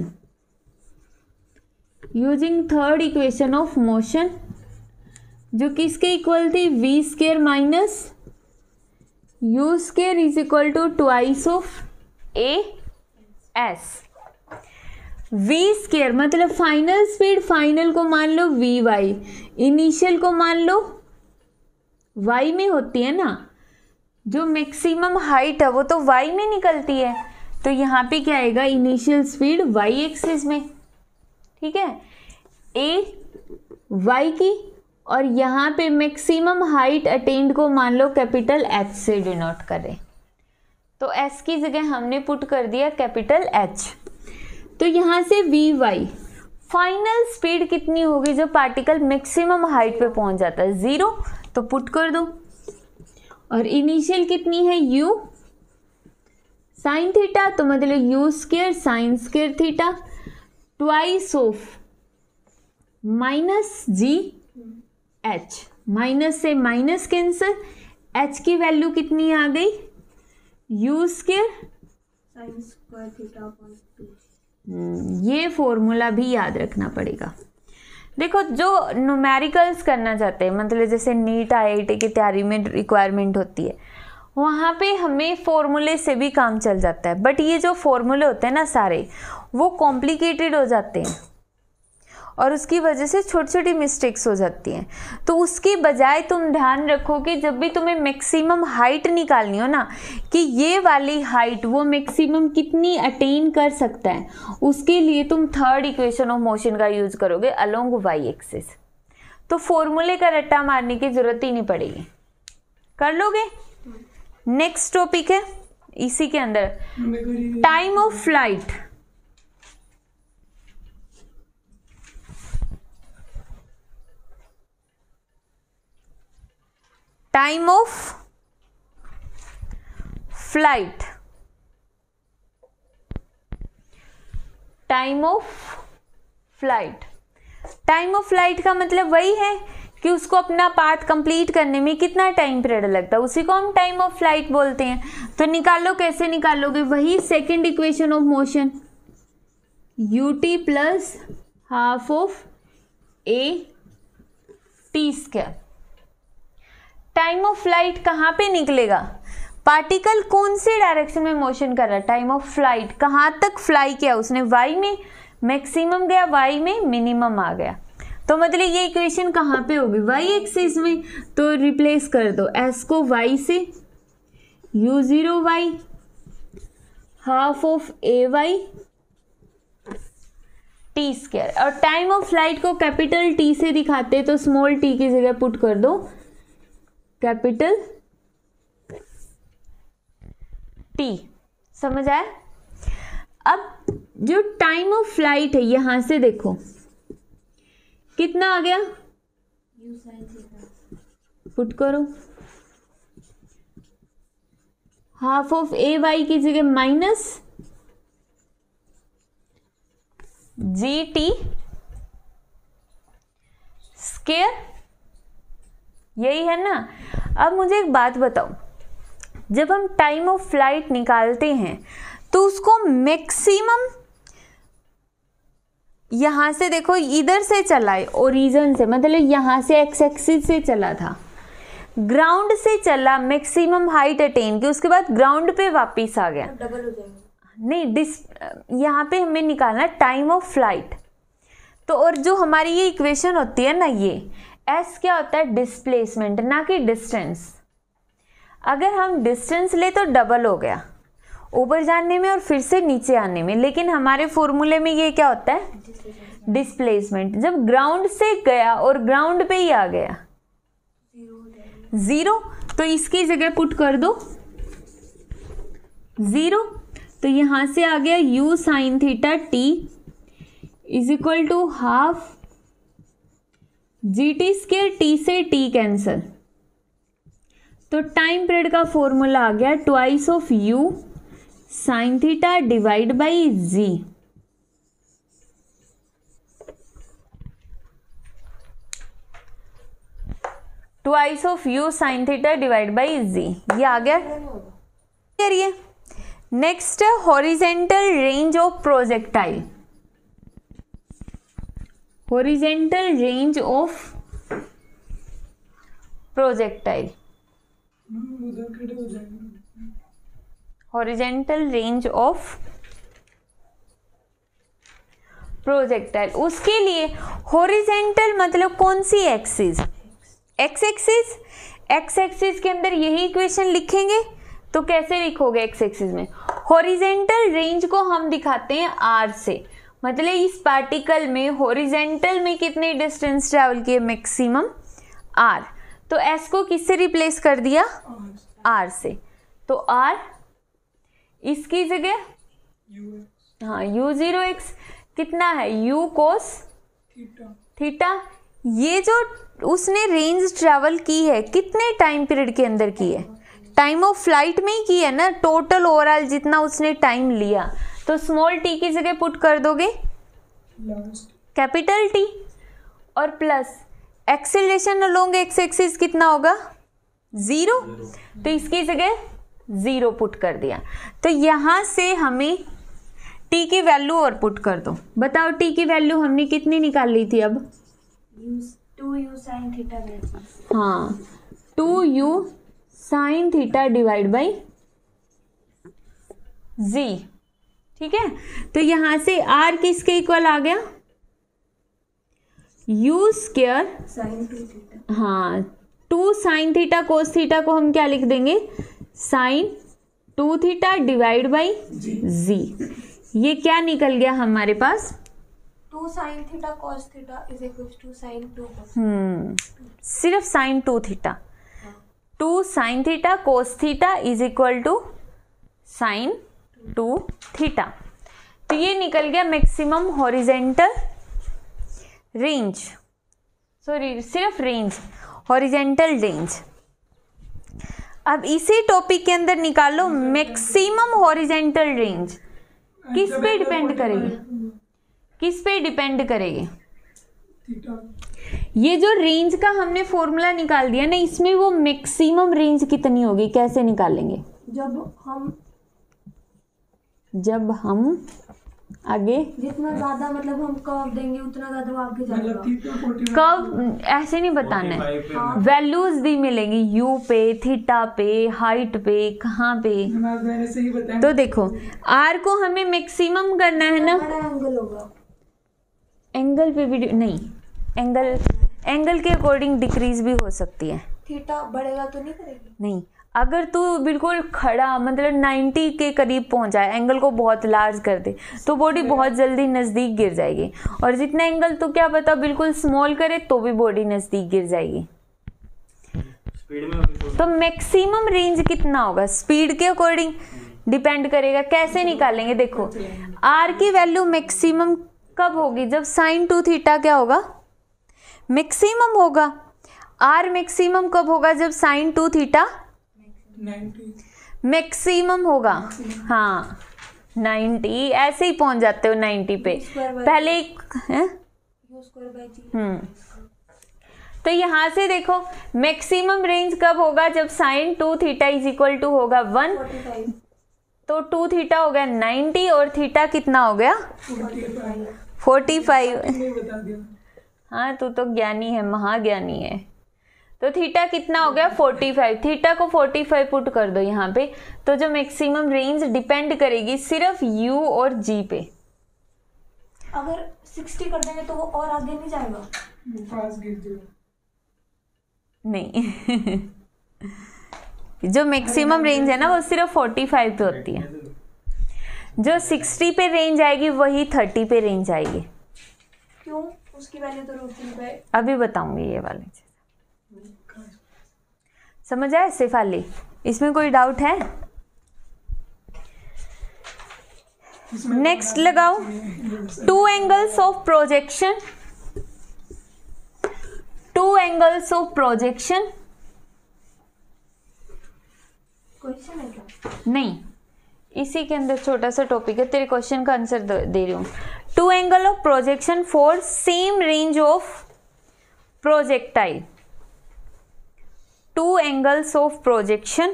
using third equation of motion जो किसके इक्वल थी? V square minus U square is equal to twice of A S. We square मतलब फाइनल स्पीड, फाइनल को मान लो वी वाई, इनिशियल को मान लो Y में होती है ना, जो मैक्सिमम हाइट है वो तो वाई में निकलती है, तो यहाँ पे क्या आएगा? इनिशियल स्पीड वाई एक्सिस में। ठीक है, ए वाई की, और यहाँ पे मैक्सिमम हाइट अटेन्ड को मान लो कैपिटल एच से डिनोट करें, तो एस की जगह हमने पुट कर दिया कैपिटल एच। तो यहाँ से वी वाई फाइनल स्पीड कितनी होगी जब पार्टिकल मैक्सिमम हाइट पे पहुंच जाता है? 0, तो पुट कर दो। और इनिशियल कितनी है? u साइन थीटा, तो मतलब u square sine square theta twice of minus G H, minus से माइनस कैंसर, h की वैल्यू कितनी आ गई? u square sine square theta upon 2। ये फॉर्मूला भी याद रखना पड़ेगा। देखो, जो न्यूमेरिकल्स करना चाहते हैं, मतलब जैसे नीट IIT की तैयारी में रिक्वायरमेंट होती है, वहाँ पे हमें फॉर्मूले से भी काम चल जाता है, बट ये जो फॉर्मूले होते हैं ना सारे, वो कॉम्प्लिकेटेड हो जाते हैं और उसकी वजह से छोटी छोटी मिस्टेक्स हो जाती हैं। तो उसकी बजाय तुम ध्यान रखो कि जब भी तुम्हें मैक्सिमम हाइट निकालनी हो ना, कि ये वाली हाइट वो मैक्सिमम कितनी अटेन कर सकता है, उसके लिए तुम थर्ड इक्वेशन ऑफ मोशन का यूज करोगे अलोंग वाई एक्सिस। तो फॉर्मूले का रट्टा मारने की जरूरत ही नहीं पड़ेगी, कर लोगे। नेक्स्ट टॉपिक है इसी के अंदर, time of flight. Time of flight, time of flight, time of flight का मतलब वही है कि उसको अपना पाथ कंप्लीट करने में कितना टाइम पीरियड लगता है, उसी को हम टाइम ऑफ फ्लाइट बोलते हैं। तो निकालो, कैसे निकालोगे? वही second equation of motion, ut plus half of A T square. Time of flight कहाँ पे निकलेगा? पार्टिकल कौन से डायरेक्शन में मोशन कर रहा है? टाइम ऑफ फ्लाइट कहाँ तक फ्लाई किया उसने? वाई में मैक्सिमम गया, वाई में मिनिमम आ गया, तो मतलब ये इक्वेशन कहाँ पे होगी? वाई एक्सिस में। तो रिप्लेस कर दो एस को वाई से, u0 Y half of A Y T square, और टाइम ऑफ फ्लाइट को कैपिटल टी से दिखाते तो स्मॉल टी की जगह पुट कर दो कैपिटल टी। समझ आया? अब जो टाइम ऑफ फ्लाइट है यहां से देखो कितना आ गया, U sin theta. पुट करो, हाफ ऑफ ए वाई की जगह माइनस जी टी स्क्वायर, यही है ना। अब मुझे एक बात बताओ, जब हम टाइम ऑफ फ्लाइट निकालते हैं तो उसको मैक्सिमम यहां से देखो इधर से चला है, ओरिजिन से, मतलब यहां से एक्स एक्सिस से चला था, ग्राउंड से चला, मैक्सिमम हाइट अटेन की, उसके बाद ग्राउंड पे वापस आ गया, डबल हो जाएगा। नहीं, यहाँ पे हमें निकालना टाइम ऑफ फ्लाइट। तो और जो हमारी ये इक्वेशन होती है ना, ये एस क्या होता है, डिस्प्लेसमेंट, ना कि डिस्टेंस। अगर हम डिस्टेंस ले तो डबल हो गया ऊपर जाने में और फिर से नीचे आने में, लेकिन हमारे फॉर्मूले में ये क्या होता है, डिस्प्लेसमेंट। जब ग्राउंड से गया और ग्राउंड पे ही आ गया जीरो, तो इसकी जगह पुट कर दो जीरो, तो यहां से आ गया u sine theta t is equal to half G T square, T से t कैंसल, तो टाइम पीरियड का फॉर्मूला आ गया twice of u sine theta divide by G. Twice of u sine theta divide by G, ये आ गया। करिए next, horizontal range of projectile. Horizontal range of projectile, उधर खड़े हो जाएंगे। हॉरिजेंटल रेंज ऑफ प्रोजेक्टाइल, उसके लिए हॉरिजेंटल मतलब कौन सी axis, X axis. X axis के अंदर यही इक्वेशन लिखेंगे, तो कैसे लिखोगे एक्स एक्सिस में, हॉरिजेंटल रेंज को हम दिखाते हैं आर से, मतलब इस पार्टिकल में हॉरिजेंटल में कितने डिस्टेंस ट्रैवल किए, मैक्सिमम आर, तो एस को किससे रिप्लेस कर दिया, आर से, तो आर इसकी जगह हाँ u0x कितना है, u कोस थीटा। ये जो उसने रेंज ट्रैवल की है कितने टाइम पीरियड के अंदर की है, टाइम ऑफ फ्लाइट में ही की है ना, टोटल ओवरऑल जितना उसने टाइम लिया, तो स्मॉल टी की जगह पुट कर दोगे कैपिटल टी, और plus acceleration along x axis कितना होगा, जीरो, तो इसकी जगह जीरो पुट कर दिया। तो यहां से हमें टी की वैल्यू और पुट कर दो, बताओ टी की वैल्यू हमने कितनी निकाल ली थी, अब 2u sin theta वैल्यू, हाँ 2u sine theta divide by G, ठीक है। तो यहां से r किसके इक्वल आ गया, u स्क्वायर sin 2 थीटा, हाँ 2 साइन थीटा कोस थीटा को हम क्या लिख देंगे, sine 2 theta divide by G. ये क्या निकल गया हमारे पास, 2 sin theta cos theta is equals to sin 2 cos, सिर्फ sine 2 theta, 2 sine theta cos theta is equal to sine 2 theta. तो ये निकल गया मैक्सिमम हॉरिजेंटल रेंज, सॉरी सिर्फ रेंज, हॉरिजेंटल रेंज। अब इसी टॉपिक के अंदर निकालो मैक्सिमम हॉरिजेंटल रेंज, किस पे डिपेंड करेगी, किस पे डिपेंड करेगी, ये जो रेंज का हमने फॉर्मूला निकाल दिया ना, इसमें वो मैक्सिमम रेंज कितनी होगी, कैसे निकालेंगे, जब हम आगे जितना ज्यादा मतलब हम कर्व देंगे उतना ज्यादा वो आगे जाएगा। कर्व ऐसे नहीं बताना है, वैल्यूज दी मिलेंगी यू पे, थीटा पे, हाइट पे, कहाँ पे, मैंने सही बताया। तो देखो आर को हमें मैक्सिमम करना है ना, बड़ा एंगल होगा, एंगल पे भी नहीं, एंगल के अकॉर्डिंग डिक्रीज भी हो सकती है, थीटा बढ़ेगा तो नहीं करेगी, नहीं अगर तू बिल्कुल खड़ा मतलब 90 के करीब पहुंच जाए, एंगल को बहुत लार्ज कर दे, तो बॉडी बहुत जल्दी नज़दीक गिर जाएगी, और जितना एंगल तो क्या पता बिल्कुल स्मॉल करे तो भी बॉडी नज़दीक गिर जाएगी। स्पीड में तो मैक्सिमम रेंज कितना होगा, स्पीड के अकॉर्डिंग डिपेंड करेगा। कैसे निकालेंगे, देखो आर की वैल्यू मैक्सिमम कब होगी? जब साइन 2 थीटा क्या होगा? मैक्सिमम होगा। आर मैक्सिमम कब होगा? जब साइन 2 थीटा 90 मैक्सिमम होगा। हाँ 90, ऐसे ही पहुंच जाते हो 90 पे। पहले एक है तो यहाँ से देखो मैक्सिमम रेंज कब होगा? जब sine 2 theta is equal to होगा 1, 45 तो 2 थीटा हो गया 90 और थीटा कितना हो गया? 45। नहीं बता दिया। हाँ तू तो ज्ञानी है, महाज्ञानी है। तो थीटा कितना हो गया? 45। थीटा को 45 पुट कर दो यहाँ पे, तो जो मैक्सिमम रेंज डिपेंड करेगी सिर्फ u और g पे। अगर 60 कर देंगे तो वो और आगे नहीं जाएगा? वो पास गिर जाएगा। नहीं जो मैक्सिमम रेंज है ना वो सिर्फ 45 पे होती है। जो 60 पे रेंज आएगी वही 30 पे रेंज आएगी। क्यों? उसकी वैल्यू तो रूट पे। अभी बताऊंगी ये वाली चीज। समझ आए शेफाली? इसमें कोई डाउट है? नेक्स्ट लगाओ, two angles of projection. Two angles of projection question है क्या? नहीं, इसी के अंदर छोटा सा टॉपिक है, तेरे क्वेश्चन का आंसर दे रही हूँ। Two angle of projection for same range of projectile. Two angles of projection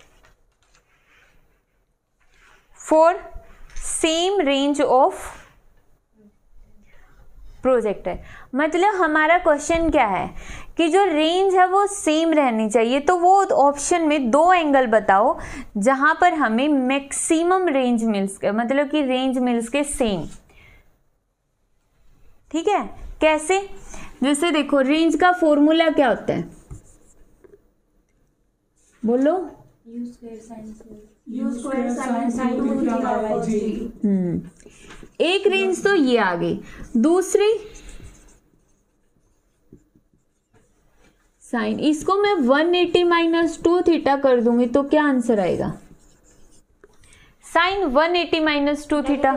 for same range of projectile. मतलब हमारा क्वेश्चन क्या है कि जो रेंज है वो सेम रहनी चाहिए, तो वो ऑप्शन में दो एंगल बताओ जहां पर हमें मैक्सिमम रेंज मिल्स के, मतलब कि रेंज मिल्स के सेम। ठीक है, कैसे? जैसे देखो रेंज का फॉर्मूला क्या होता है, बोलो। एक रेंज तो ये आ गई, दूसरी साइन, इसको मैं 180 माइनस 2 थीटा कर दूंगी तो क्या आंसर आएगा? Sine 180 minus 2 theta.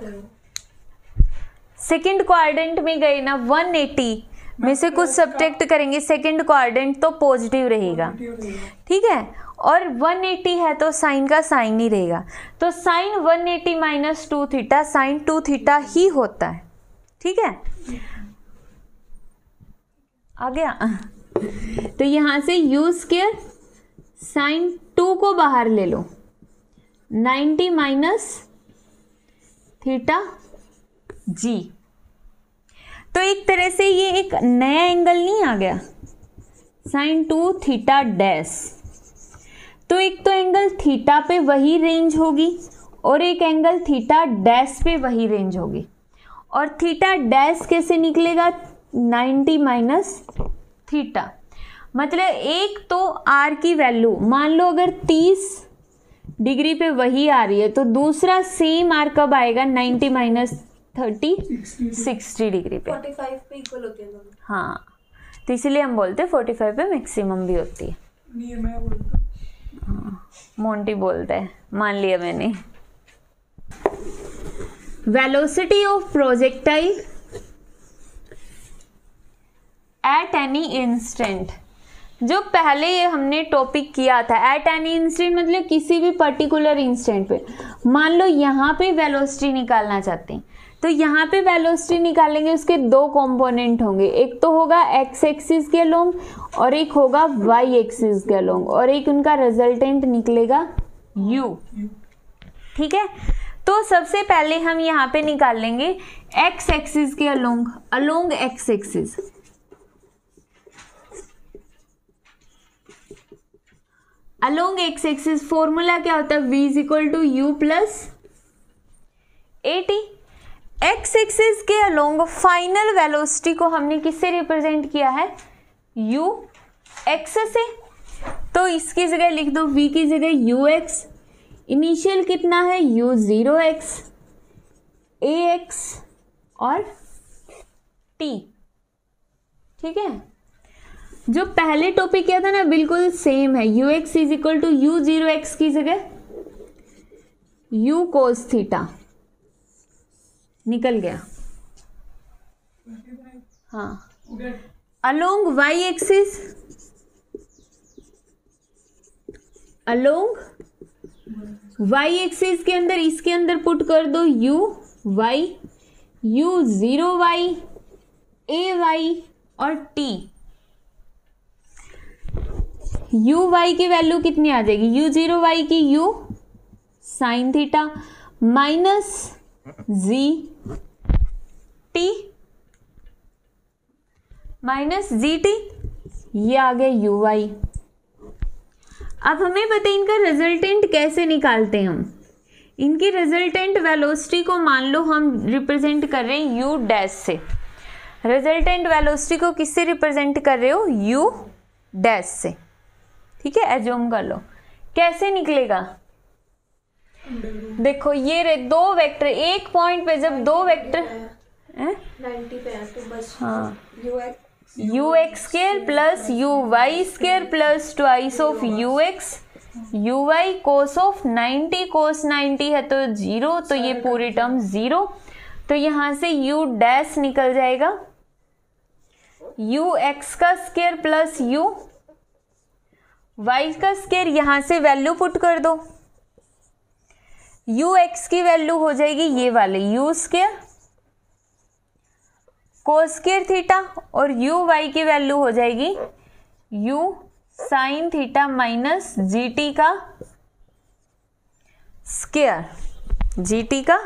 Second quadrant में गए ना, 180 में से कुछ सब्ट्रैक्ट करेंगे, सेकेंड क्वाड्रेंट तो पॉजिटिव रहेगा। ठीक है, और 180 है तो साइन का साइन ही रहेगा, तो sine 180 minus 2 theta sine 2 theta ही होता है। ठीक है, आ गया? तो यहां से u स्क्वायर साइन 2 को बाहर ले लो, 90 माइनस थीटा g। तो एक तरह से ये एक नया एंगल नहीं आ गया, साइन 2 थीटा डैश। तो एक तो एंगल थीटा पे वही रेंज होगी और एक एंगल थीटा डैश पे वही रेंज होगी। और थीटा डैश कैसे निकलेगा? 90 माइनस थीटा। मतलब एक तो आर की वैल्यू मान लो अगर 30 डिग्री पे वही आ रही है, तो दूसरा सेम आर कब आएगा? 90 माइनस 30 60 डिग्री पे। 45 पे इक्वल होती है दोनों। हाँ, तो इसलिए हम बोलते हैं 45 पे मैक्सिमम भी होती है। नहीं मैं बोलता हूँ। मोंटी बोलता है, मान लिया मैंने। Velocity of projectile at any instant, जो पहले हमने टॉपिक किया था, एट एनी इंस्टेंट मतलब किसी भी पर्टिकुलर इंस्टेंट पे। मान लो यहाँ पे वेलोसिटी निकालना चाहते हैं, तो यहाँ पे वेलोसिटी निकालेंगे, उसके दो कंपोनेंट होंगे, एक तो होगा एक्स एक्सिस के अलोंग और एक होगा वाई एक्सिस के अलोंग, और एक उनका रिजल्टेंट निकलेगा u। ठीक है, तो सबसे पहले हम यहाँ पे निकाल लेंगे एक्स एक्सिस के along, along x axis. Along x axis formula क्या होता है? v is equal to you plus AT। X axis के अलोंग फाइनल वेलोसिटी को हमने किससे रिप्रेजेंट किया है? u x से। तो इसकी जगह लिख दो v की जगह ux। इनिशियल कितना है? u0x, ax और t। ठीक है, जो पहले टॉपिक किया था ना बिल्कुल सेम है। ux is equal to u0x की जगह u cos थीटा निकल गया। हाँ, along Y axis, along Y axis के अंदर इसके अंदर पुट कर दो u y, u0 y, a y और t। u y की वैल्यू कितनी आ जाएगी? u0 y की u sine theta minus G T minus G T, ये आ गया यू वाई। अब हमें बताइए इनका रिजल्टेंट कैसे निकालते हैं हम। इनकी रिजल्टेंट वेलोसिटी को मान लो हम रिप्रेजेंट कर रहे हैं यू डैश से। रिजल्टेंट वेलोसिटी को किससे रिप्रेजेंट कर रहे हो? यू डैश से। ठीक है, एज्यूम कर लो। कैसे निकलेगा? देखो ये रहे दो वेक्टर, एक पॉइंट पे जब दो वेक्टर 90 पे है तो बस हाँ you X square plus you Y square plus twice of you x you Y cos of 90, cos 90 है तो 0, तो ये पूरी टर्म 0। तो यहां से यू डैश निकल जाएगा, यू एक्स का स्केयर प्लस यू वाई का स्केयर, यहां से वैल्यू पुट कर दो। यू एक्स की वैल्यू हो जाएगी ये वाले U square cos square theta, और यू वाई की वैल्यू हो जाएगी U sine theta minus G T का स्केयर, जी टी का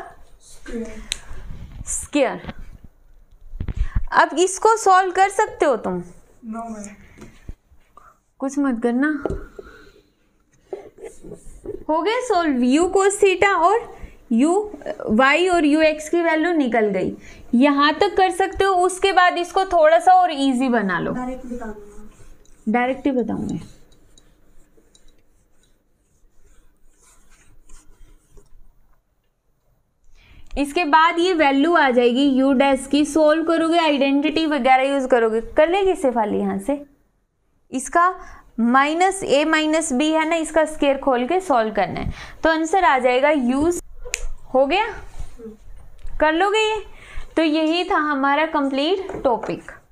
स्केयर। अब इसको सॉल्व कर सकते हो तुम? नो मैम, कुछ मत करना। हो गया सॉल्व। यू कोस थीटा और यू वाई और यू एक्स की वैल्यू निकल गई। यहां तक कर सकते हो, उसके बाद इसको थोड़ा सा और इजी बना लो। डायरेक्ट बता दूंगा, डायरेक्ट ही बताऊंगी। इसके बाद ये वैल्यू आ जाएगी यू डैश की। सोल्व करोगे, आइडेंटिटी वगैरह यूज करोगे, कर लेगी सिफाली यहां से। इसका माइनस ए माइनस बी है ना, इसका स्केयर खोल के सॉल्व करना है, तो आंसर आ जाएगा यूज। हो गया, कर लोगे ये? तो यही था हमारा कंप्लीट टॉपिक।